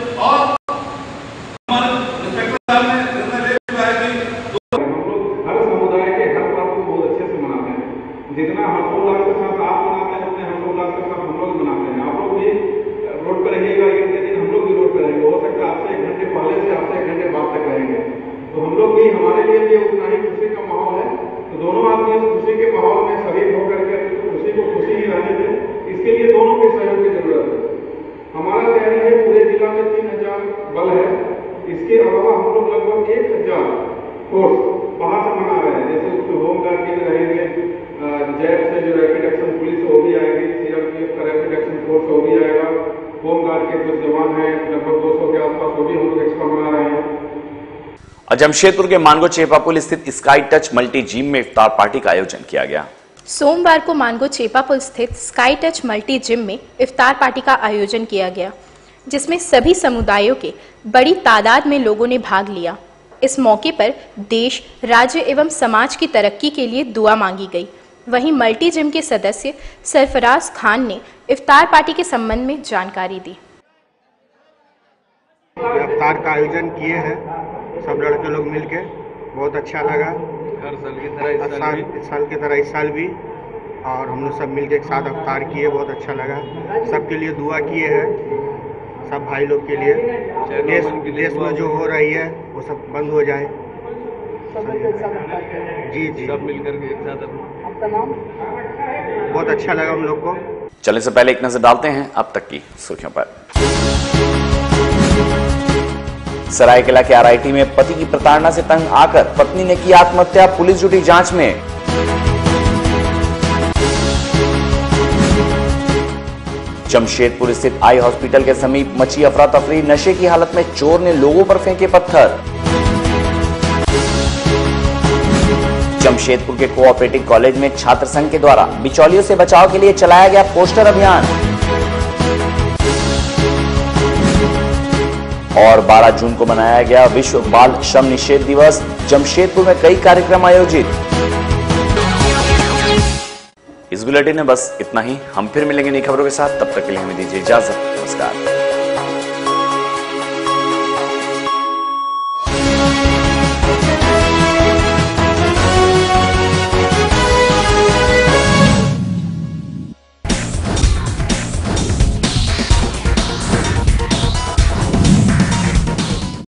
जितना हर्षोल्लास के साथ आप मनाते हैं, उतने हर्षोल्लास के साथ हम लोग मनाते हैं। आप लोग भी रोड पर रहिएगा, ईद के दिन हम लोग भी रोड पर रहेंगे। हो सकता है आपसे 1 घंटे पहले से आपसे 1 घंटे बाद तक रहेंगे, तो हम लोग भी, हमारे लिए भी उतना ही खुशी का माहौल है। तो दोनों आदमी इस खुशी के माहौल में शरीक होकर के खुशी को खुशी ही रहने दें। इसके लिए दोनों के सहयोग की जरूरत है। हमारा तैयारी है, पूरे जिला में 3000 बल है। इसके अलावा हम लोग लगभग 1000 फोर्स बाहर से मंगा रहे हैं, जैसे उसमें होमगार्ड के रहेंगे, जैब से जो रैपिड एक्शन पुलिस वो भी आएगी, सीआरपीएफ का रैपिड एक्शन फोर्स वो भी आएगा, होमगार्ड के कुछ जवान हैं, लगभग 200 के आसपास, वो भी हम लोग एक्स्ट्रा बना रहे हैं। जमशेदपुर के मानगो चेपापुल स्थित स्काई टच मल्टी जिम में इफ्तार पार्टी का आयोजन किया गया। सोमवार को मानगो चेपापुल स्थित स्काई टच मल्टी जिम में इफ्तार पार्टी का आयोजन किया गया, जिसमें सभी समुदायों के बड़ी तादाद में लोगों ने भाग लिया। इस मौके पर देश, राज्य एवं समाज की तरक्की के लिए दुआ मांगी गई। वहीं मल्टी जिम के सदस्य सरफराज खान ने इफ्तार पार्टी के संबंध में जानकारी दी। इफ्तार का आयोजन किए हैं सब लड़के लोग मिलके, बहुत अच्छा लगा। हर साल की तरह इस साल की तरह इस साल भी, और हम लोग सब मिलके एक साथ इफ्तार किए, बहुत अच्छा लगा। सबके लिए दुआ किए हैं, सब भाई लोग के लिए। देश में जो हो रही है वो सब बंद हो जाए। जी जी, सब मिलकर के एक साथ। आपका नाम? बहुत अच्छा लगा हम लोग को। चलने से पहले एक नजर डालते हैं अब तक की सुर्खियों पर। सरायकेला के आरआईटी में पति की प्रताड़ना से तंग आकर पत्नी ने की आत्महत्या, पुलिस जुटी जांच में। जमशेदपुर स्थित आई हॉस्पिटल के समीप मची अफरा तफरी, नशे की हालत में चोर ने लोगों पर फेंके पत्थर। जमशेदपुर के कोऑपरेटिव कॉलेज में छात्र संघ के द्वारा बिचौलियों से बचाव के लिए चलाया गया पोस्टर अभियान। और 12 जून को मनाया गया विश्व बाल श्रम निषेध दिवस, जमशेदपुर में कई कार्यक्रम आयोजित। इस बुलेटिन में बस इतना ही। हम फिर मिलेंगे नई खबरों के साथ, तब तक के लिए हमें दीजिए इजाजत। नमस्कार।